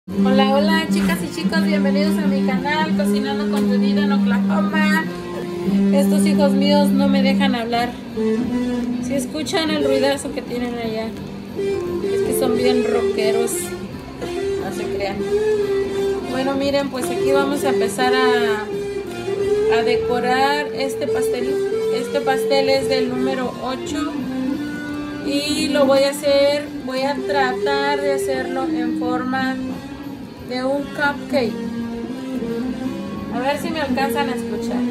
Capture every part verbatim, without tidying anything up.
Hola, hola chicas y chicos, bienvenidos a mi canal Cocinando con Judith en Oklahoma. Estos hijos míos no me dejan hablar. Si escuchan el ruidazo que tienen allá, es que son bien rockeros. No se crean. Bueno, miren, pues aquí vamos a empezar a, a decorar este pastel. Este pastel es del número ocho y lo voy a hacer, voy a tratar de hacerlo en forma de un cupcake. A ver si me alcanzan a escuchar,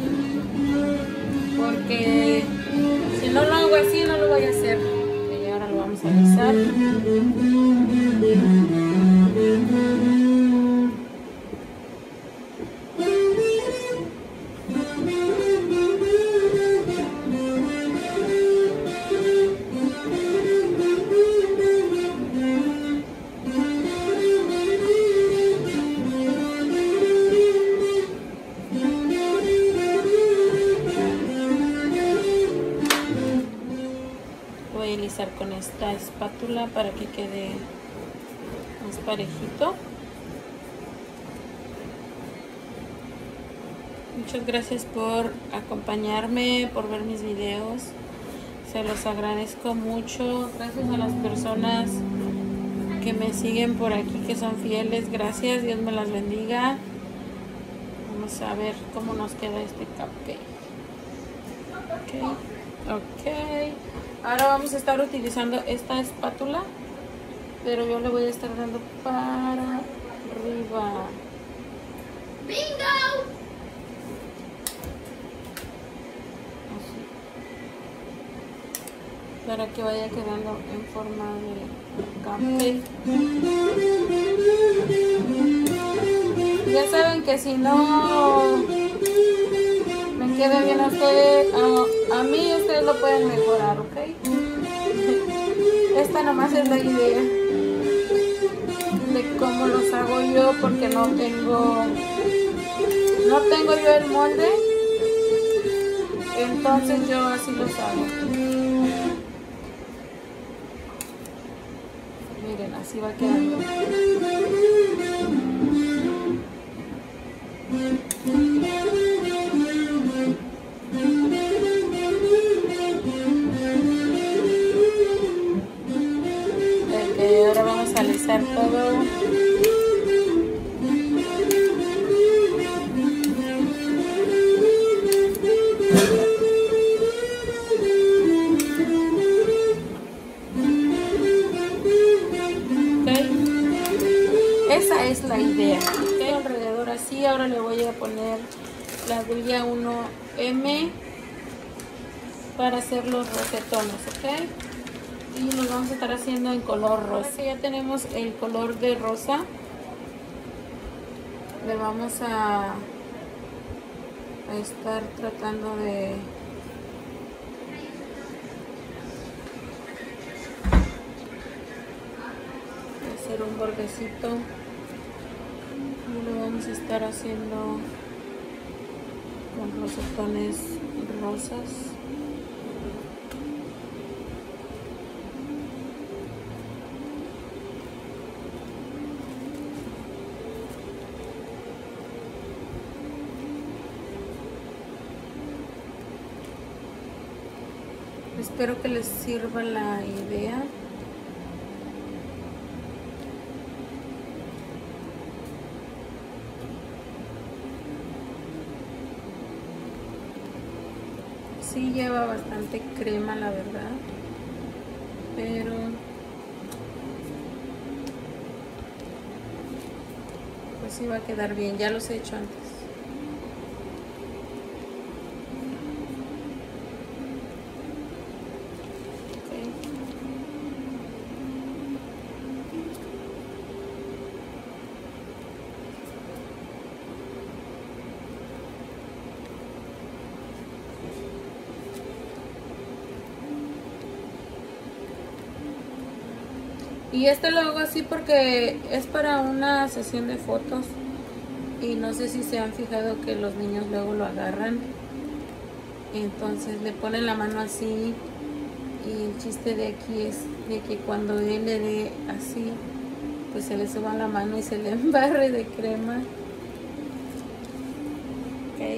porque si no lo hago así no lo voy a hacer. Y ahora lo vamos a alisar. Voy a alisar con esta espátula para que quede más parejito. Muchas gracias por acompañarme, por ver mis videos. Se los agradezco mucho. Gracias a las personas que me siguen por aquí, que son fieles. Gracias, Dios me las bendiga. Vamos a ver cómo nos queda este cupcake. Ok, ok. Ahora vamos a estar utilizando esta espátula, pero yo le voy a estar dando para arriba. ¡Bingo! Así, para que vaya quedando en forma de cupcake. Ya saben que si no me queda bien a ustedes, a, a mí ustedes lo pueden mejorar, ¿ok? Esta nomás es la idea de cómo los hago yo, porque no tengo no tengo yo el molde, entonces yo así los hago. Miren, así va quedando. Ahora vamos a alisar todo. Okay. Esa es la idea. Okay. Alrededor así. Ahora le voy a poner la aguja uno eme para hacer los rosetones, ¿ok? Y los vamos a estar haciendo en color rosa. Ya tenemos el color de rosa. Le vamos a, a estar tratando de hacer un bordecito. Y lo vamos a estar haciendo con rosetones rosas. Espero que les sirva la idea. Sí lleva bastante crema, la verdad, pero pues sí va a quedar bien. Ya los he hecho antes. Y este lo hago así porque es para una sesión de fotos. Y no sé si se han fijado que los niños luego lo agarran. Entonces le ponen la mano así. Y el chiste de aquí es de que cuando él le dé así, pues se le suba la mano y se le embarre de crema. Ok.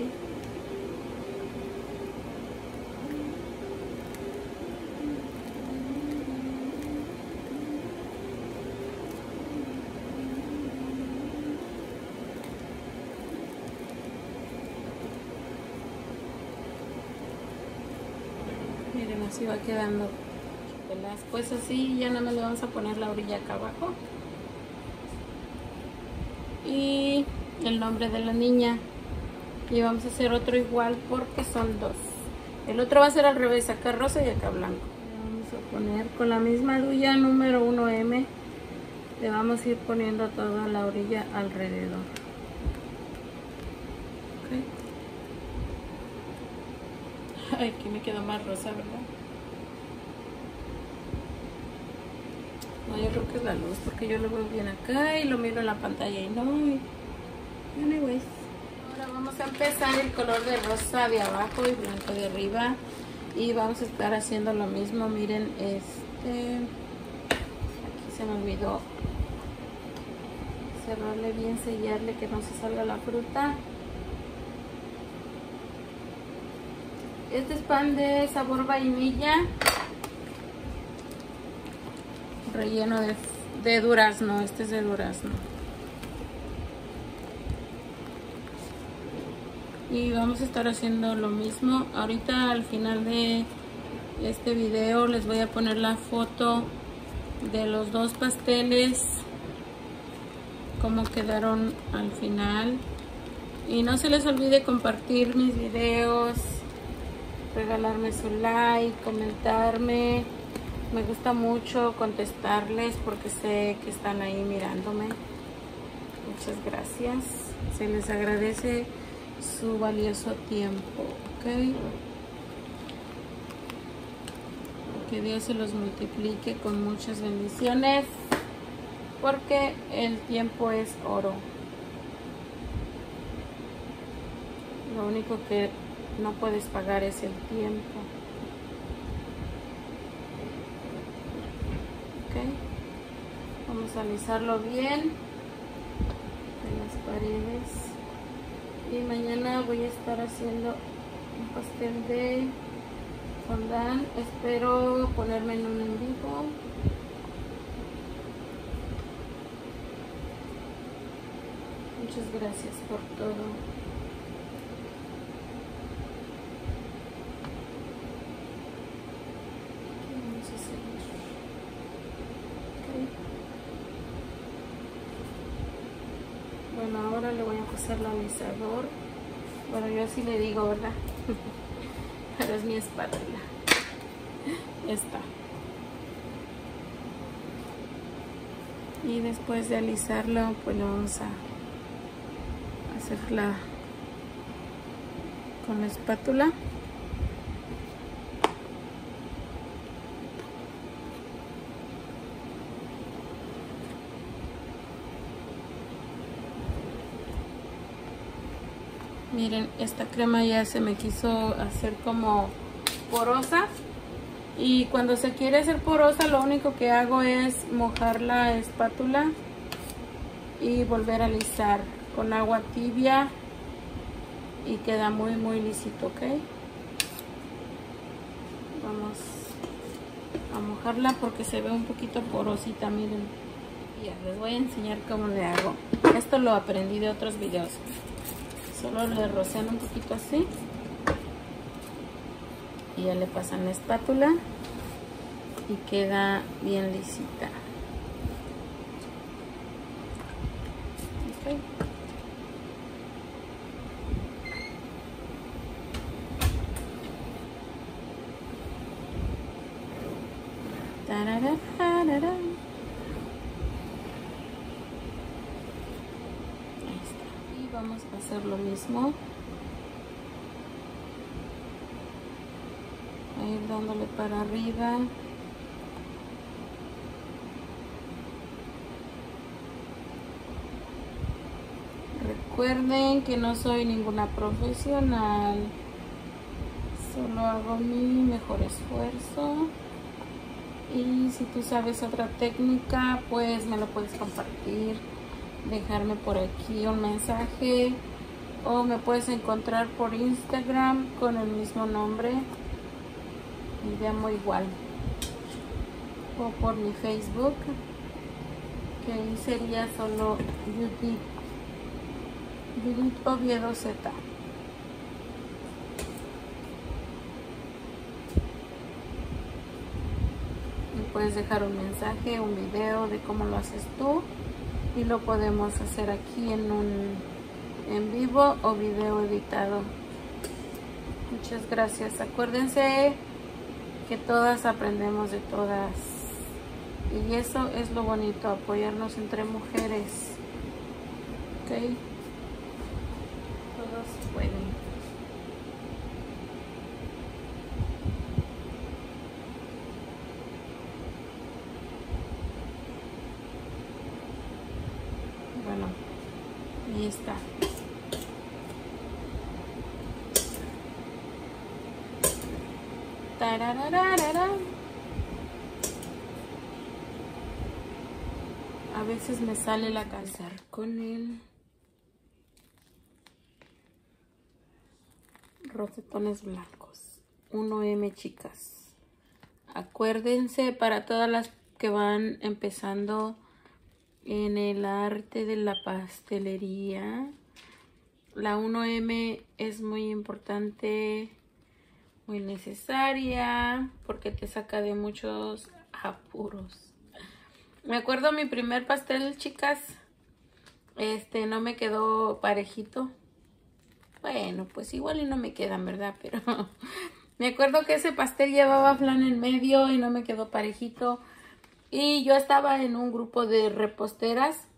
Miren, así va quedando. Pues así ya nada más le vamos a poner la orilla acá abajo. Y el nombre de la niña. Y vamos a hacer otro igual porque son dos. El otro va a ser al revés, acá rosa y acá blanco. Vamos a poner con la misma duya número uno eme. Le vamos a ir poniendo toda la orilla alrededor. Okay. Ay, aquí me quedó más rosa, ¿verdad? No, yo creo que es la luz, porque yo lo veo bien acá y lo miro en la pantalla y no. Y... anyways. Ahora vamos a empezar el color de rosa de abajo y blanco de arriba. Y vamos a estar haciendo lo mismo. Miren, este... aquí se me olvidó cerrarle bien, sellarle que no se salga la fruta. Este es pan de sabor vainilla. Relleno de, de durazno, este es de durazno. Y vamos a estar haciendo lo mismo. Ahorita al final de este video les voy a poner la foto de los dos pasteles, cómo quedaron al final. Y no se les olvide compartir mis videos, regalarme su like, comentarme. Me gusta mucho contestarles porque sé que están ahí mirándome. Muchas gracias. Se les agradece su valioso tiempo, ¿ok? Que Dios se los multiplique con muchas bendiciones, porque el tiempo es oro. Lo único que no puedes pagar es el tiempo. Vamos a alisarlo bien en las paredes. Y mañana voy a estar haciendo un pastel de fondant. Espero ponerme en un en vivo. Muchas gracias por todo. Bueno, ahora le voy a pasar el alisador. Bueno, yo así le digo, ¿verdad? Pero es mi espátula. Esta. Y después de alisarlo, pues lo vamos a hacerla con la espátula. Miren, esta crema ya se me quiso hacer como porosa. Y cuando se quiere hacer porosa, lo único que hago es mojar la espátula y volver a alisar con agua tibia. Y queda muy, muy lisito, ¿ok? Vamos a mojarla porque se ve un poquito porosita, miren. Ya, les voy a enseñar cómo le hago. Esto lo aprendí de otros videos. Solo le rocian un poquito así y ya le pasan la espátula y queda bien lisita. Okay. Tarara, tarara. Vamos a hacer lo mismo, a ir dándole para arriba. Recuerden que no soy ninguna profesional, solo hago mi mejor esfuerzo Y si tú sabes otra técnica, pues me lo puedes compartir, dejarme por aquí un mensaje, o me puedes encontrar por Instagram con el mismo nombre, me llamo igual, o por mi Facebook, que ahí sería solo Judith, Judith Oviedo Z. Puedes dejar un mensaje, un video de cómo lo haces tú, y lo podemos hacer aquí en un en vivo o video editado. Muchas gracias. Acuérdense que todas aprendemos de todas, y eso es lo bonito, apoyarnos entre mujeres. Ok, todos pueden. Ahí está. Tarararara. A veces me sale la calzar con el rosetones blancos. uno eme, chicas. Acuérdense, para todas las que van empezando en el arte de la pastelería, la uno eme es muy importante, muy necesaria, porque te saca de muchos apuros. Me acuerdo mi primer pastel, chicas, este no me quedó parejito. Bueno, pues igual y no me quedan, ¿verdad? Pero me acuerdo que ese pastel llevaba flan en medio y no me quedó parejito. Y yo estaba en un grupo de reposteras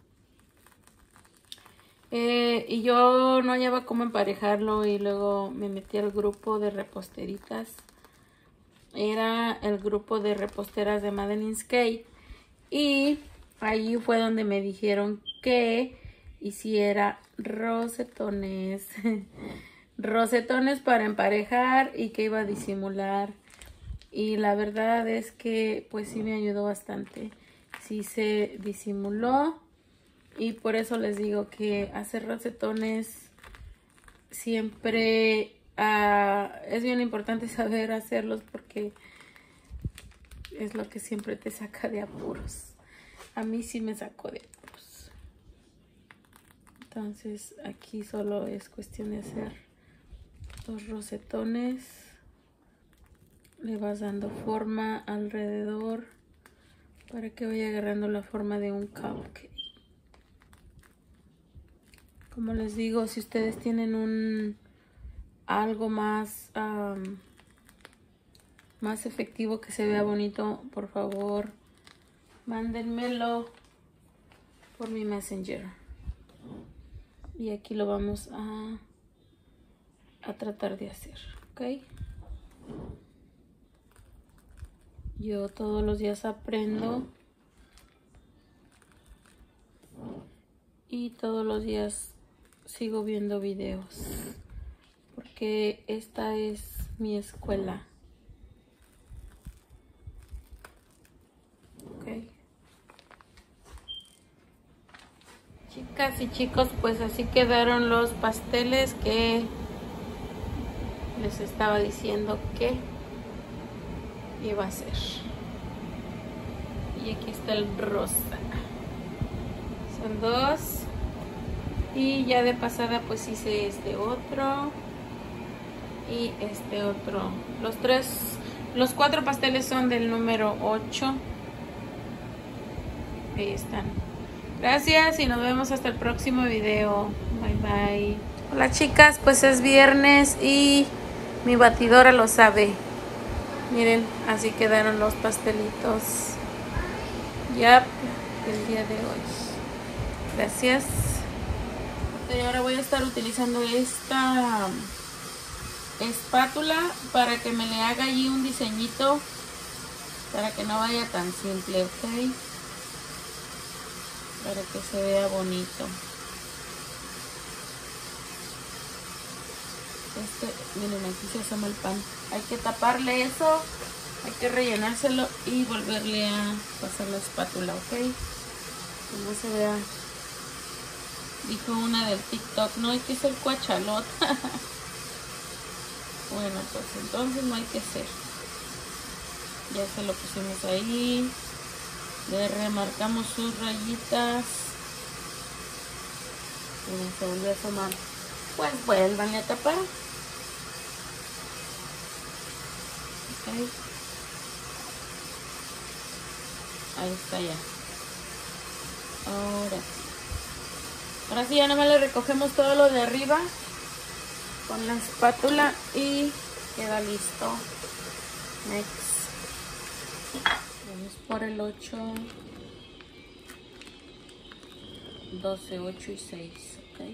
eh, y yo no hallaba cómo emparejarlo, y luego me metí al grupo de reposteritas. Era el grupo de reposteras de Madeline's Cake, y allí fue donde me dijeron que hiciera rosetones, rosetones para emparejar, y que iba a disimular. Y la verdad es que pues sí me ayudó bastante. Sí se disimuló, y por eso les digo que hacer rosetones siempre uh, es bien importante saber hacerlos, porque es lo que siempre te saca de apuros. A mí sí me sacó de apuros. Entonces aquí solo es cuestión de hacer dos rosetones. Le vas dando forma alrededor para que vaya agarrando la forma de un cupcake. Como les digo, si ustedes tienen un algo más um, más efectivo, que se vea bonito, por favor mándenmelo por mi Messenger, y aquí lo vamos a a tratar de hacer. Ok, yo todos los días aprendo, y todos los días sigo viendo videos, porque esta es mi escuela. Okay. Chicas y chicos, pues así quedaron los pasteles que les estaba diciendo que iba a hacer. Y aquí está el rosa. Son dos. Y ya de pasada pues hice este otro y este otro. Los tres, los cuatro pasteles son del número ocho. Ahí están. Gracias y nos vemos hasta el próximo video. Bye bye. Hola chicas, pues es viernes y mi batidora lo sabe. Miren, así quedaron los pastelitos. Ya, el día de hoy. Gracias. Y ahora voy a estar utilizando esta espátula para que me le haga allí un diseñito, para que no vaya tan simple, ¿ok? Para que se vea bonito. Este, miren, aquí se asoma el pan. Hay que taparle eso Hay que rellenárselo y volverle a pasar la espátula, ¿ok? Que no se vea. Dijo una del TikTok, no hay que ser cuachalota. Bueno, pues entonces no hay que ser. Ya se lo pusimos ahí. Le remarcamos sus rayitas. Miren, se volvió a asomar. Pues vuelvan a tapar. Okay. Ahí está ya. Ahora sí. Ahora sí ya nada más le recogemos todo lo de arriba con la espátula y queda listo. Next. Vamos por el ocho, doce, ocho y seis. Okay.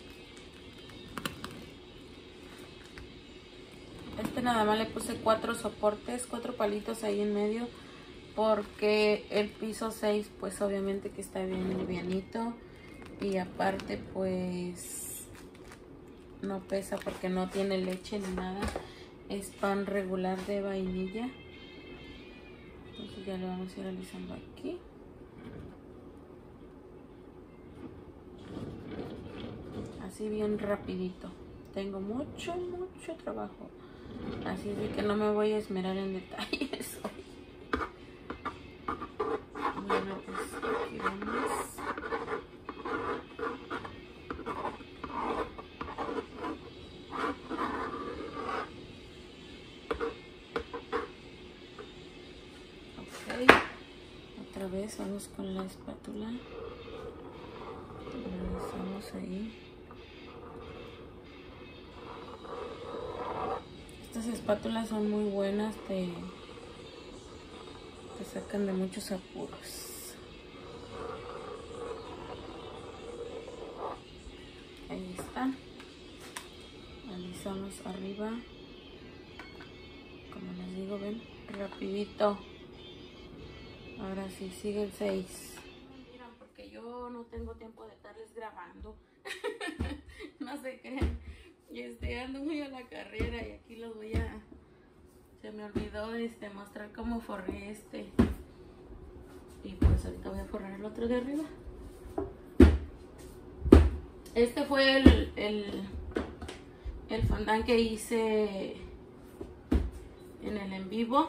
Este nada más le puse cuatro soportes, cuatro palitos ahí en medio, porque el piso seis pues obviamente que está bien livianito y aparte pues no pesa porque no tiene leche ni nada, es pan regular de vainilla. Entonces ya le vamos a ir alisando aquí. Así bien rapidito. Tengo mucho, mucho trabajo. Así de que no me voy a esmerar en detalles hoy. Bueno, pues aquí vamos. Ok. Otra vez vamos con la espátula. Realizamos ahí. Estas espátulas son muy buenas, te, te sacan de muchos apuros. Ahí está. Alisamos arriba. Como les digo, ven, rapidito. Ahora sí, sigue el seis. Miren, porque yo no tengo tiempo de estarles grabando. No se crean. Este, ando muy a la carrera y aquí los voy a... Se me olvidó este, mostrar cómo forré este. Y pues ahorita voy a forrar el otro de arriba. Este fue el, el, el fondant que hice en el en vivo.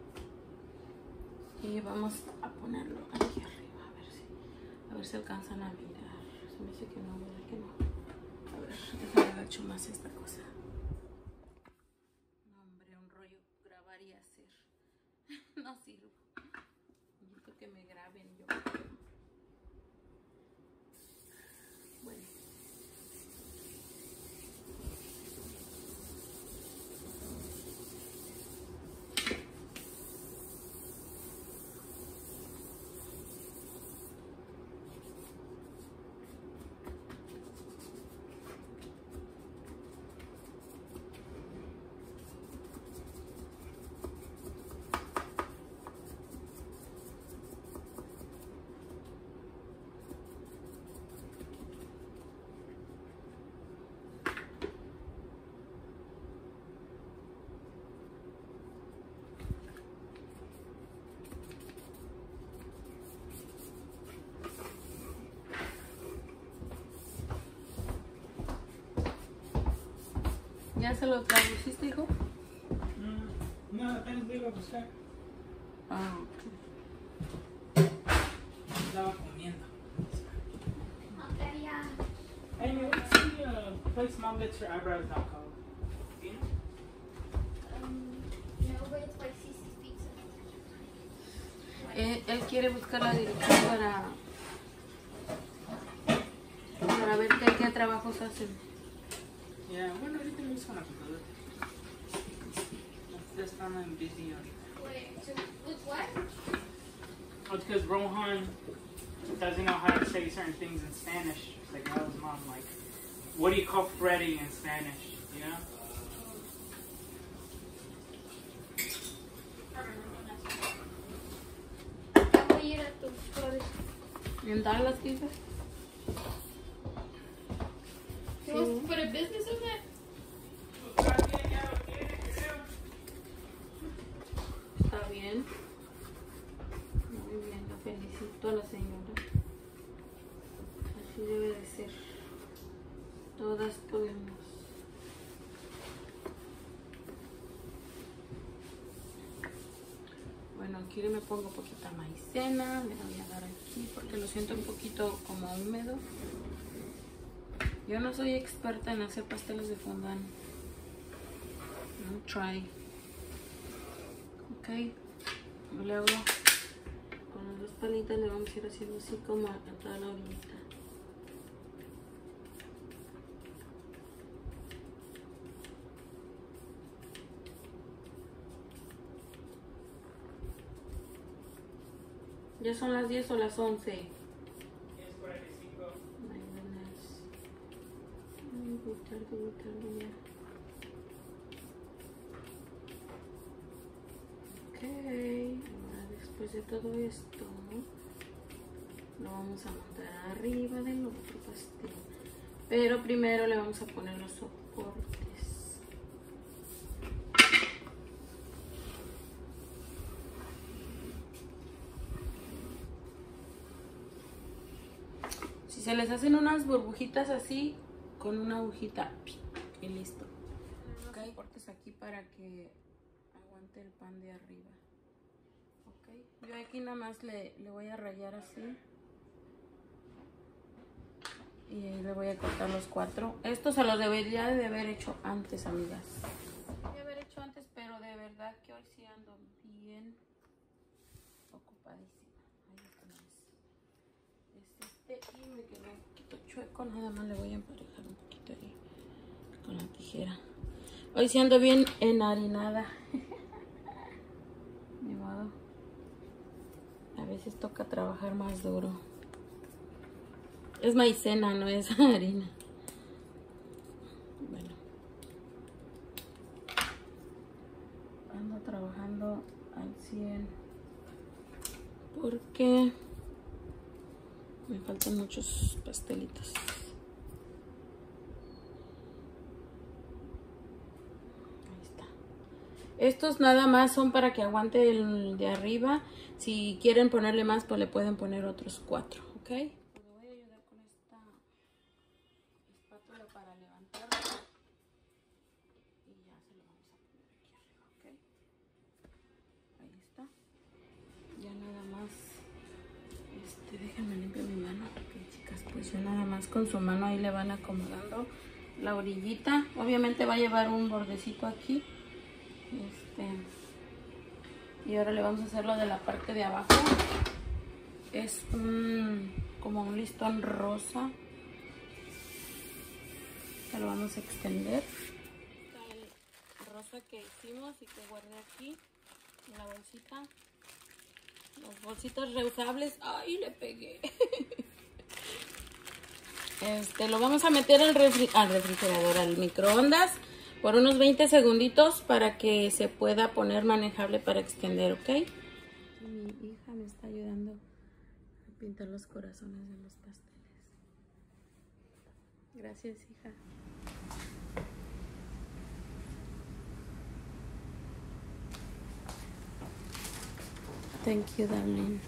Y vamos a ponerlo aquí arriba, a ver si, a ver si alcanzan a mirar. Se me dice que no, ¿verdad que no? A ver, déjame agacho más esta cosa. No, hombre, un rollo grabar y hacer. No sirvo. Necesito que me graben yo. Bueno. ¿Ya se lo traduciste, hijo? Mm, no, apenas lo iba a buscar. Ah, ok. Estaba comiendo. Okay, yeah. Hey, man, what's the uh, place mom gets her eyebrows done called? Do you know? Um, no, but it's like Cece's Pizza. Él, él quiere buscar la dirección para, para ver qué, qué trabajos hacen. Yeah, bueno, ahorita me hizo una computadora. This time I'm busy on. Wait, so with what? Well, it's because Rohan doesn't know how to say certain things in Spanish. It's like, I was mom, like, what do you call Freddy in Spanish? You know? Ya voy a ir a tus flores. ¿En Dallas, quizás? You want to put a business in that? Está hacer. Todas podemos. Bueno, aquí me pongo poquita maicena, le voy a dar aquí porque lo siento un poquito como húmedo. Yo no soy experta en hacer pasteles de fondant. No try. Ok, luego con las dos palitas le vamos a ir haciendo así como a toda la orillita. Ya son las diez o las once. diez cuarenta y cinco. Ay, buenas. Ay, voy tarde, voy tarde ya. Ok, ahora después de todo esto, lo vamos a montar arriba del otro pastel. Pero primero le vamos a poner los soportes. Si se les hacen unas burbujitas así, con una agujita y listo. Ok, soportes aquí para que aguante el pan de arriba. Ok, yo aquí nada más le, le voy a rayar así. Y ahí le voy a cortar los cuatro. Esto se los debería de haber hecho antes, amigas. Debería haber hecho antes, pero de verdad que hoy sí ando bien ocupadísima. Ahí está más. Es este y me quedó un poquito chueco. Nada más le voy a emparejar un poquito ahí con la tijera. Hoy sí ando bien enharinada. Ni modo. A veces toca trabajar más duro. Es maicena, no es harina. Bueno. Ando trabajando al cien. Porque me faltan muchos pastelitos. Ahí está. Estos nada más son para que aguante el de arriba. Si quieren ponerle más, pues le pueden poner otros cuatro, ¿ok? Para levantarlo y ya se lo vamos a poner aquí arriba, ¿ok? Ahí está. Ya nada más, este, déjenme limpiar mi mano, ok, chicas, pues ya nada más con su mano ahí le van acomodando la orillita. Obviamente va a llevar un bordecito aquí, este, y ahora le vamos a hacer lo de la parte de abajo. Es un, como un listón rosa. Lo vamos a extender. El rosa que hicimos y que guardé aquí en la bolsita. Las bolsitas reusables. ¡Ay, le pegué! Este, lo vamos a meter al, refri al refrigerador, al microondas, por unos veinte segunditos para que se pueda poner manejable para extender, ¿ok? Mi hija me está ayudando a pintar los corazones de los pasteles. Gracias, hija. Thank you, darling.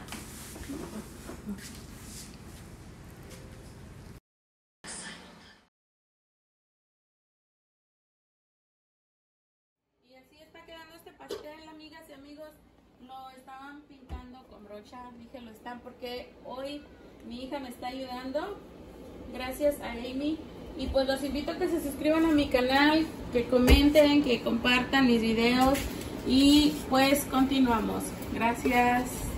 Y así está quedando este pastel, amigas y amigos. Lo estaban pintando con brocha. Dije lo están porque hoy mi hija me está ayudando. Gracias a Amy. Y pues los invito a que se suscriban a mi canal, que comenten, que compartan mis videos. Y pues continuamos. Gracias.